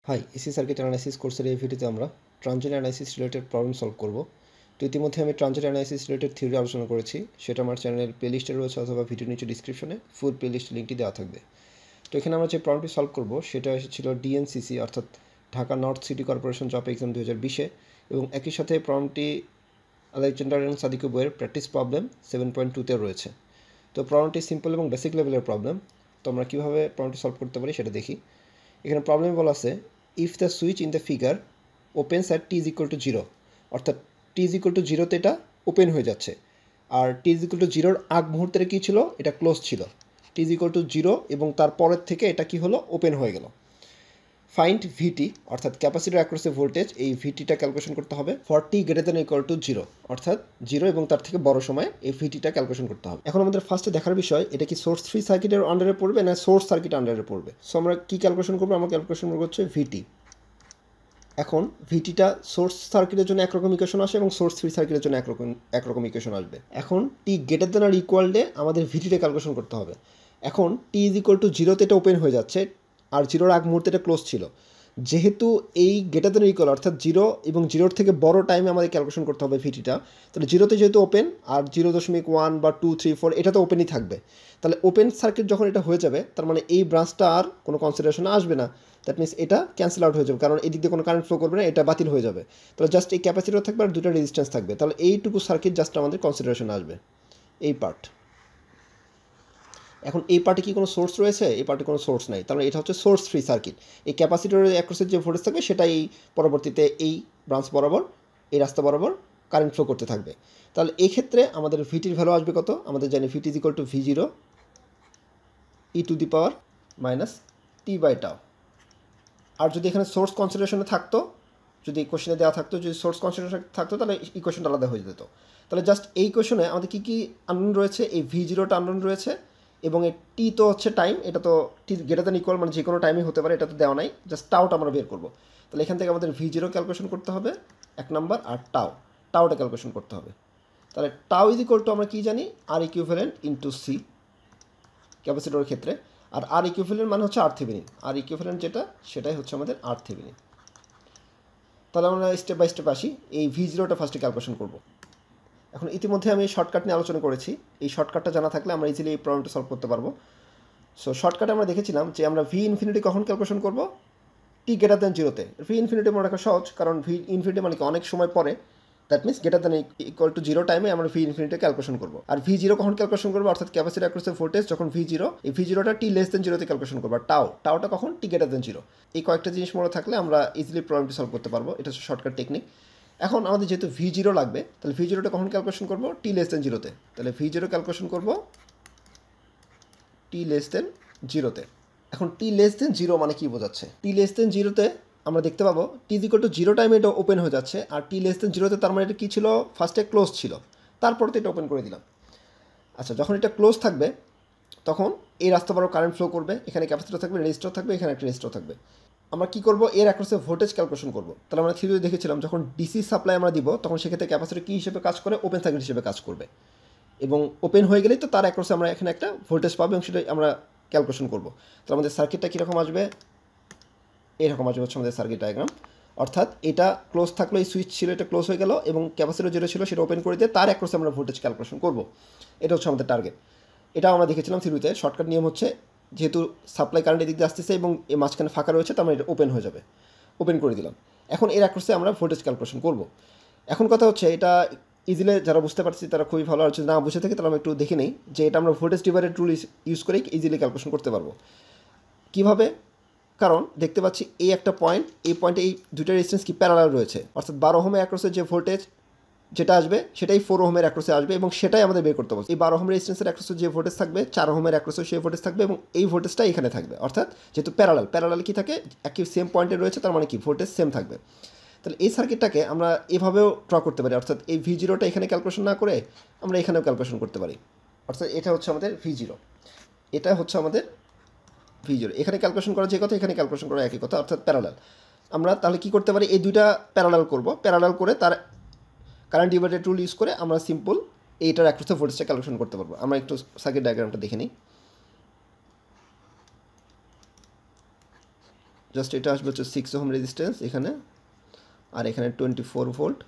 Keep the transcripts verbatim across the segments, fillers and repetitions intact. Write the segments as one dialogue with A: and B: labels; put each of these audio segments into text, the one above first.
A: High, AC circuit analysis কোর্সের এই ভিডিওতে আমরা transient analysis related problem solve করব। তো ইতিমধ্যে আমি ট্রানজিয়েন্ট অ্যানালাইসিস রিলেটেড থিওরি আলোচনা করেছি, সেটা আমার চ্যানেলের প্লেলিস্টে রয়েছে অথবা ভিডিও নিচে ডিসক্রিপশনে ফুল প্লেলিস্ট লিঙ্কটি দেওয়া থাকবে। তো এখানে আমরা যে প্রবলেমটি সলভ করব সেটা এসেছিল ডিএনসিসি অর্থাৎ Dhaka north city corporation job exam দু হাজার বিশে, এবং একই সাথে প্রবলেমটি আলেকজান্ডার এবং সাদিকু বইয়ের প্র্যাকটিস প্রবলেম সেভেন পয়েন্ট টুতে রয়েছে। তো প্রবলেমটি সিম্পল এবং বেসিক লেভেলের প্রবলেম। তো আমরা কীভাবে প্রবলেমটি সলভ করতে পারি সেটা দেখি। এখানে প্রবলেম বলা আছে if the switch in the figure opens at t is equal to zero, অর্থাৎ টি ইজ ইকুয়াল টু জিরোতে এটা ওপেন হয়ে যাচ্ছে, আর টি ইজ ইকুয়াল টু জিরোর আগ মুহূর্তে কী ছিল, এটা ক্লোজ ছিল। T is equal to zero এবং তারপরের থেকে এটা কি হলো, ওপেন হয়ে গেল। ফাইন্ড ভিটি অর্থাৎ ক্যাপাসিটর অ্যাক্রসে ভোল্টেজ, এই ভিটিটা ক্যালকুলেশন করতে হবে for T greater than equal to zero, অর্থাৎ জিরো এবং তার থেকে বড় সময় এই ভিটিটা ক্যালকুলেশন করতে হবে। এখন আমাদের ফার্স্টে দেখার বিষয় এটা কি সোর্স ফ্রি সার্কিটের আন্ডারে পড়বে না সোর্স সার্কিট আন্ডারে পড়বে। সো আমরা কী ক্যালকুলেশন করবো, আমরা ক্যালকুলেশন করবো হচ্ছে ভিটি। এখন ভিটিটা সোর্স সার্কিটের জন্য একরকম ইকুয়েশন আসে এবং সোর্স ফ্রি সার্কিটের জন্য একরকম একরকম ইকুয়েশন আসবে। এখন টি গ্রেটার দ্যান আর ইকুয়াল ডে আমাদের ভিটিটা ক্যালকুলেশন করতে হবে। এখন টি ইজ ইকুয়াল টু জিরোতে এটা ওপেন হয়ে যাচ্ছে আর জিরোর আগ মুহূর্তে এটা ক্লোজ ছিল। যেহেতু এই গ্রেটার দ্যান ইকুয়াল অর্থাৎ জিরো এবং জিরোর থেকে বড় টাইমে আমাদের ক্যালকুলেশন করতে হবে ভিটিটা, তাহলে জিরোতে যেহেতু ওপেন আর জিরো দশমিক ওয়ান বা টু থ্রি ফোর এটা তো ওপেনই থাকবে। তাহলে ওপেন সার্কিট যখন এটা হয়ে যাবে তার মানে এই ব্রাঞ্চটা আর কোনো কনসিডারেশনে আসবে না। দ্যাট মিনস এটা ক্যান্সেল আউট হয়ে যাবে, কারণ এই দিক দিয়ে কোনো কারেন্ট ফ্লো করবে না, এটা বাতিল হয়ে যাবে। তাহলে জাস্ট এই ক্যাপাসিটর থাকবে আর দুটো রেজিস্ট্যান্স থাকবে। তাহলে এইটুকু সার্কিট জাস্ট আমাদের কনসিডারেশনে আসবে, এই পার্ট। এখন এই পার্টে কি কোনো সোর্স রয়েছে, এই পার্টে কোনো সোর্স নাই, তাহলে এটা হচ্ছে সোর্স ফ্রি সার্কিট। এই ক্যাপাসিটরের অ্যাক্রসের যে ভোল্টেজ থাকবে সেটাই পরবর্তীতে এই ব্রাঞ্চ বরাবর এই রাস্তা বরাবর কারেন্ট ফ্লো করতে থাকবে। তাহলে এই ক্ষেত্রে আমাদের ভিটির ভ্যালু আসবে কত, আমাদের জানি VT is equal to V zero e to the power minus T by tau. আর যদি এখানে সোর্স কনসিডারেশনে থাকতো, যদি কোশ্চেনে দেওয়া থাকতো, যদি সোর্স কনসিডারেশন থাকতো তাহলে ইকুয়েশনটা আলাদা হয়ে যেত। তাহলে জাস্ট এই কোশ্চেনে আমাদের কী কী আননোন রয়েছে, এই ভি জিরোটা আননোন রয়েছে এবং এই টি তো হচ্ছে টাইম, এটা তো টি গ্রেটার দ্যান ইকুয়াল মানে যে কোনো টাইমই হতে পারে, এটা তো দেওয়া নাই, জাস্ট টাওটা আমরা বের করবো। তাহলে এখান থেকে আমাদের ভি জিরো ক্যালকুলেশন করতে হবে এক নাম্বার, আর টাও টাওটা ক্যালকুলেশন করতে হবে। তাহলে টাও ইজ ইকুয়াল টু আমরা কী জানি, আর ইকুইভ্যালেন্ট ইন্টু সি ক্যাপাসিটরের ক্ষেত্রে, আর আর ইকুইভ্যালেন্ট মানে হচ্ছে আর থেভেনিন, আর ইকুইভ্যালেন্ট যেটা সেটাই হচ্ছে আমাদের আর থেভেনিন। তাহলে আমরা স্টেপ বাই স্টেপ আসি, এই ভি জিরোটা ফার্স্টে ক্যালকুলেশন করব। এখন ইতিমধ্যে আমি শর্টকাট নিয়ে আলোচনা করেছি, এই শর্টকাটটা জানা থাকলে আমরা ইজিলি এই প্রবলেমটা সলভ করতে পারবো। সো শর্টকাটে আমরা দেখেছিলাম যে আমরা ভি ইনফিনিটি কখন ক্যালকুলেশন করব, টি গ্রেটার দ্যান জিরোতে। ভি ইনফিনিটি মনে রাখা সহজ, কারণ ভি ইনফিনিটি মানে কি অনেক সময় পরে, that means greater than equal to zero টাইমে আমরা ভি ইনফিনিটি ক্যালকুলেশন করবো। আর ভি জিরো কখন ক্যালকুলেশন করবো, অর্থাৎ ক্যাপাসিটর অ্যাক্রসের ভোল্টেজ যখন ভি জিরো, এই ভি জিরোটা টি লেস দেন জিরোতে ক্যালকুলেশন করবো। আর টাও টাওটা কখন, টি গ্রেটার দেন জিরো। এই কয়েকটা জিনিস মনে থাকলে আমরা ইজিলি প্রবলেমটি সলভ করতে পারবো, এটা হচ্ছে শর্টকাট টেকনিক। এখন আমাদের যেহেতু ভি জিরো লাগবে, তাহলে ভি জিরোটা কখন ক্যালকুলেশন করবো, টি লেস দেন জিরোতে। তাহলে ভি জিরো ক্যালকুলেশন করবো টি লেস দেন জিরোতে। এখন টি লেস দেন জিরো মানে কি বোঝাচ্ছে, টি লেস দেন জিরোতে আমরা দেখতে পাবো t is equal to zero টাইমে এটা ওপেন হয়ে যাচ্ছে, আর টি লেস দেন জিরোতে তার মানে এটা কী ছিল, ফার্স্টে ক্লোজ ছিল, তারপরে তো এটা ওপেন করে দিলাম। আচ্ছা, যখন এটা ক্লোজ থাকবে তখন এই রাস্তা বড় কারেন্ট ফ্লো করবে, এখানে ক্যাপাসিটর থাকবে, রেজিস্টার থাকবে, এখানে একটা রেজিস্টার থাকবে। আমরা কী করবো, এর অ্যাক্রসে ভোল্টেজ ক্যালকুলেশন করবো। তাহলে আমরা থিওরিতে দেখেছিলাম যখন ডিসি সাপ্লাই আমরা দিব তখন সেক্ষেত্রে ক্যাপাসিটর কী হিসেবে কাজ করে, ওপেন সার্কিট হিসেবে কাজ করবে, এবং ওপেন হয়ে গেলেই তো তার অ্যাক্রসে আমরা এখানে একটা ভোল্টেজ পাবো এবং সেটা আমরা ক্যালকুলেশন করবো। তো আমাদের সার্কিটটা কীরকম আসবে, এরকম আসবে হচ্ছে আমাদের সার্কিট ডায়াগ্রাম। অর্থাৎ এটা ক্লোজ থাকলো, এই সুইচ ছিল, এটা ক্লোজ হয়ে গেল এবং ক্যাপাসিটর যেটা ছিল সেটা ওপেন করে দিয়ে তার অ্যাক্রসে আমরা ভোল্টেজ ক্যালকুলেশন করবো। এটা হচ্ছে আমাদের টার্গেট। এটাও আমরা দেখেছিলাম থিওরিতে। শর্টকাট নিয়ম হচ্ছে যেহেতু সাপ্লাই কারেন্ট এদিক দিয়ে আসতেছে এবং এই মাঝখানে ফাঁকা রয়েছে, তার মানে এটা ওপেন হয়ে যাবে, ওপেন করে দিলাম। এখন এর অ্যাক্রসে আমরা ভোল্টেজ ক্যালকুলেশন করবো। এখন কথা হচ্ছে এটা ইজিলি যারা বুঝতে পারছি তারা খুবই ভালো, আর যদি না বুঝে থাকে তাহলে আমরা একটু দেখে নিই যে এটা আমরা ভোল্টেজ ডিভাইডেড রুল ইউজ করেই ইজিলি ক্যালকুলেশন করতে পারবো। কীভাবে, কারণ দেখতে পাচ্ছি এই একটা পয়েন্ট, এই পয়েন্টে এই দুইটা রেজিস্ট্যান্স কি প্যারালাল রয়েছে, অর্থাৎ বারো ওহমের অ্যাক্রসের যে ভোল্টেজ যেটা আসবে সেটাই ফোর ওহমের অ্যাক্রসে আসবে এবং সেটাই আমাদের বের করতে বলছে। এই বারো ওহম রেজিস্ট্যান্সের অ্যাক্রসে যে ভোল্টেজ থাকবে, চার ওহমের অ্যাক্রসে সেই ভোল্টেজ থাকবে এবং এই ভোল্টেজটা এখানে থাকবে। অর্থাৎ যেহেতু প্যারালাল, প্যারালাল কি থাকে, একই সেম পয়েন্টে রয়েছে, তার মানে কি ভোল্টেজ সেম থাকবে। তাহলে এই সার্কিটটাকে আমরা এভাবেও ড্র করতে পারি, অর্থাৎ এই ভি জিরোটা এখানে ক্যালকুলেশন না করে আমরা এখানেও ক্যালকুলেশন করতে পারি। অর্থাৎ এটা হচ্ছে আমাদের ভি জিরো, এটা হচ্ছে আমাদের ভি জিরো। এখানে ক্যালকুলেশন করা যে কথা, এখানে ক্যালকুলেশন করা একই কথা, অর্থাৎ প্যারালাল। আমরা তাহলে কী করতে পারি, এই দুইটা প্যারালাল করব, প্যারালাল করে তার কারেন্ট ডিভাইডেড রুল ইউজ করে আমরা সিম্পল এইটার অ্যাক্রসে ভোল্টেজটা ক্যালকুলেশন করতে পারবো। আমরা একটু সার্কিট ডায়াগ্রামটা দেখে নিই। জাস্ট এটা আসবে হচ্ছে সিক্স ওহম রেজিস্ট্যান্স এখানে, আর এখানে টোয়েন্টি ফোর ভোল্ট।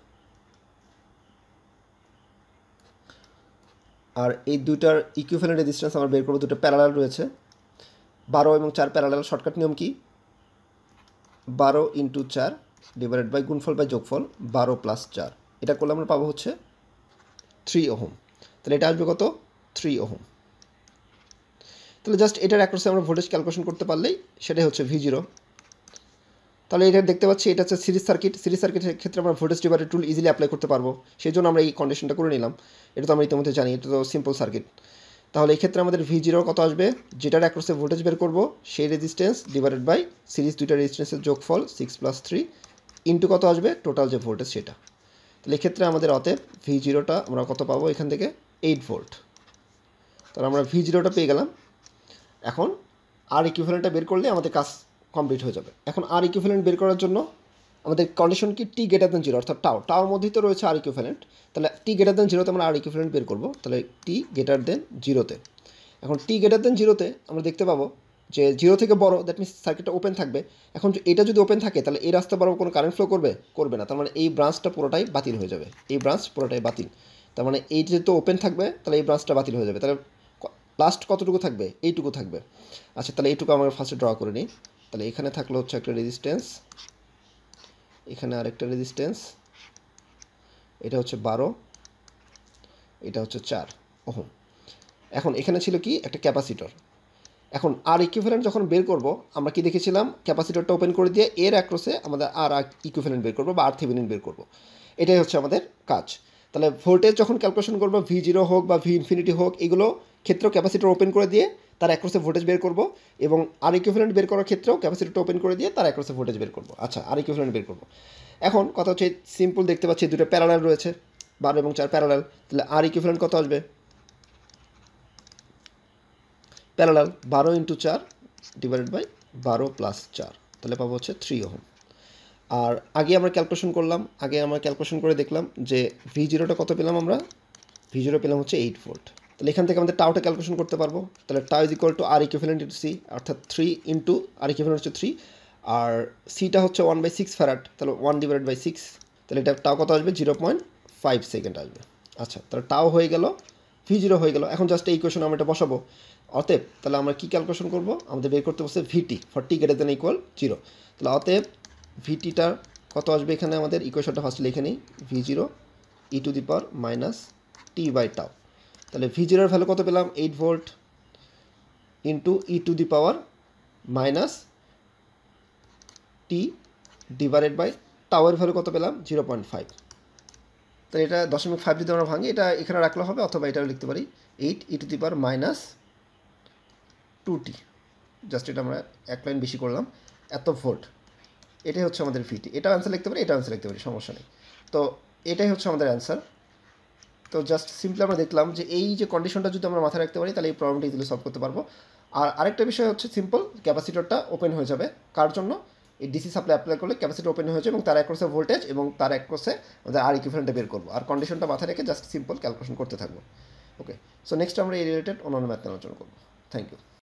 A: আর এই দুইটার ইকুইভ্যালেন্ট রেজিস্ট্যান্স আমরা বের করবো, দুটো প্যারালাল রয়েছে। বারো এবং চার প্যারালাল, শর্টকাট নিয়ম কি, বারো ইন্টু চার ডিভাইডেড বাই গুণফল বাই যোগফল বারো প্লাস চার, এটা করলে আমরা পাবো হচ্ছে থ্রি ওহম। তাহলে এটা আসবে কত, থ্রি ওহম। তাহলে জাস্ট এটার অ্যাক্রসে আমরা ভোল্টেজ ক্যালকুলেশন করতে পারলেই সেটাই হচ্ছে ভি জিরো। তাহলে এটা দেখতে পাচ্ছি এটা হচ্ছে সিরিজ সার্কিট। সিরিজ সার্কিটের ক্ষেত্রে আমরা voltage divider tool easily apply করতে পারবো, সেই জন্য আমরা এই কন্ডিশনটা করে নিলাম। এটা তো আমরা ইতিমধ্যে জানি, এটা তো সিম্পল সার্কিট। তাহলে এই ক্ষেত্রে আমাদের ভি জিরো কত আসবে, যেটার অ্যাক্রসে ভোল্টেজ বের করবো সেই রেজিস্ট্যান্স ডিভাইডেড বাই সিরিজ দুইটা রেজিস্ট্যান্সের যোগফল সিক্স প্লাস থ্রি ইন্টু কত আসবে টোটাল যে ভোল্টেজ সেটা। তাহলে এক্ষেত্রে আমাদের অতএব ভি জিরোটা আমরা কত পাবো এখান থেকে, এইট ভোল্ট। তাহলে আমরা ভি জিরোটা পেয়ে গেলাম। এখন আর ইকুইভ্যালেন্টটা বের করলে আমাদের কাজ কমপ্লিট হয়ে যাবে। এখন আর ইকুইভ্যালেন্ট বের করার জন্য আমাদের কন্ডিশন কি, টি গ্রেটার দেন জিরো, অর্থাৎ টাও টাওর মধ্যেই তো রয়েছে আর ইকুইভ্যালেন্ট। তাহলে টি গ্রেটার দেন জিরোতে আমরা আর ইকুইভ্যালেন্ট বের করবো। তাহলে টি গ্রেটার দেন জিরোতে, এখন টি গ্রেটার দেন জিরোতে আমরা দেখতে পাবো যে জিরো থেকে বড়, দ্যাট মিনস সার্কিটটা ওপেন থাকবে। এখন এটা যদি ওপেন থাকে তাহলে এই রাস্তা বরাবর কোনো কারেন্ট ফ্লো করবে, করবে না। তার মানে এই ব্রাঞ্চটা পুরোটাই বাতিল হয়ে যাবে, এই ব্রাঞ্চ পুরোটাই বাতিল। তার মানে এই যেহেতু ওপেন থাকবে তাহলে এই ব্রাঞ্চটা বাতিল হয়ে যাবে। তাহলে লাস্ট কতটুকু থাকবে, এইটুকু থাকবে। আচ্ছা, তাহলে এইটুকু আমরা ফার্স্টে ড্র করে নিই। তাহলে এখানে থাকলো হচ্ছে একটা রেজিস্ট্যান্স, এখানে আরেকটা রেজিস্ট্যান্স, এটা হচ্ছে বারো, এটা হচ্ছে চার ওহম। এখন এখানে ছিল কি, একটা ক্যাপাসিটর। এখন আর ইকুইভ্যালেন্ট যখন বের করব আমরা কি দেখেছিলাম, ক্যাপাসিটরটা ওপেন করে দিয়ে এর অ্যাক্রসে আমাদের আর ইকুইভ্যালেন্ট বের করবো বা আর থেভেনিন বের করবো, এটাই হচ্ছে আমাদের কাজ। তাহলে ভোল্টেজ যখন ক্যালকুলেশন করবো, ভি জিরো হোক বা ভি ইনফিনিটি হোক, এগুলো ক্ষেত্রেও ক্যাপাসিটর ওপেন করে দিয়ে তার অ্যাক্রসে ভোল্টেজ বের করবো, এবং আর ইকুইভ্যালেন্ট বের করার ক্ষেত্রেও ক্যাপাসিটরটা ওপেন করে দিয়ে তার অ্যাক্রসে ভোল্টেজ বের করবো। আচ্ছা, আর ইকুইভ্যালেন্ট বের করবো। এখন কথা হচ্ছে সিম্পল, দেখতে পাচ্ছি দুটো প্যারালাল রয়েছে, বারো এবং চার প্যারালাল। তাহলে আর ইকুইভ্যালেন্ট কত আসবে, প্যারালাল বারো ইন্টু চার ডিভাইডেড বাই বারো প্লাস চার, তাহলে পাবো হচ্ছে থ্রি ওহম। আর আগে আমরা ক্যালকুলেশন করলাম, আগে আমরা ক্যালকুলেশন করে দেখলাম যে ভি জিরোটা কত পেলাম আমরা, ভি জিরো পেলাম হচ্ছে এইট ভোল্ট। তাহলে এখান থেকে আমাদের টাউটা ক্যালকুলেশন করতে পারবো। তাহলে tau is equal to r equivalent into c, অর্থাৎ থ্রি ইন্টু আর ইকুইভ্যালেন্ট হচ্ছে থ্রি, আর সিটা হচ্ছে ওয়ান বাই সিক্স ফ্যারাড, তাহলে ওয়ান ডিভাইড বাই সিক্স, তাহলে এটা টাও কত আসবে, জিরো পয়েন্ট ফাইভ সেকেন্ড আসবে। আচ্ছা, তাহলে টাও হয়ে গেল, ভি জিরো হয়ে গেল। এখন জাস্ট এই ইকুয়েশন আমরা এটা বসাবো। অতএব তাহলে আমরা কী ক্যালকুলেশন করবো, আমাদের বের করতে বসে VT for T greater than equal zero. তাহলে অতএব ভিটিটার কত আসবে, এখানে আমাদের ইকুয়েশনটা ফার্স্ট লিখে নিই, v zero e to the power minus T by tau. তাহলে ভি জিরোর ভ্যালু কত পেলাম, eight volt into e to the power minus t divided by টাওয়ার ভ্যালু কত পেলাম, জিরো পয়েন্ট ফাইভ। তো এটা দশমিক ফাইভ যদি আমরা ভাঙি, এটা এখানে রাখলে হবে, অথবা এটাও লিখতে পারি eight e to the power minus two t, just এটা আমরা এক লাইন বেশি করলাম, এত ভোল্ট। এটাই হচ্ছে আমাদের ভিটি। এটাও অ্যান্সার লিখতে পারি, এটাও অ্যান্সার লিখতে পারি, সমস্যা নেই। তো এটাই হচ্ছে আমাদের অ্যান্সার। তো জাস্ট সিম্পলি আমরা দেখলাম যে এই যে কন্ডিশনটা যদি আমরা মাথায় রাখতে পারি তাহলে এই প্রবলেমটা ইজিলি সলভ করতে পারবো। আর আরেকটা বিষয় হচ্ছে সিম্পল, ক্যাপাসিটরটা ওপেন হয়ে যাবে, কার জন্য, এই ডিসি সাপ্লাই অ্যাপ্লাই করলে ক্যাপাসিটর ওপেন হয়ে যাবে এবং তার অ্যাক্রসে ভোল্টেজ এবং তার অ্যাক্রসে আমাদের আর ইকুইভ্যালেন্টটা বের করবো। আর কন্ডিশনটা মাথায় রেখে জাস্ট সিম্পল ক্যালকুলেশন করতে থাকবো। ওকে, সো নেক্সট আমরা এই রিলেটেড অন্যান্য ম্যাথ আলোচনা করবো। Thank you.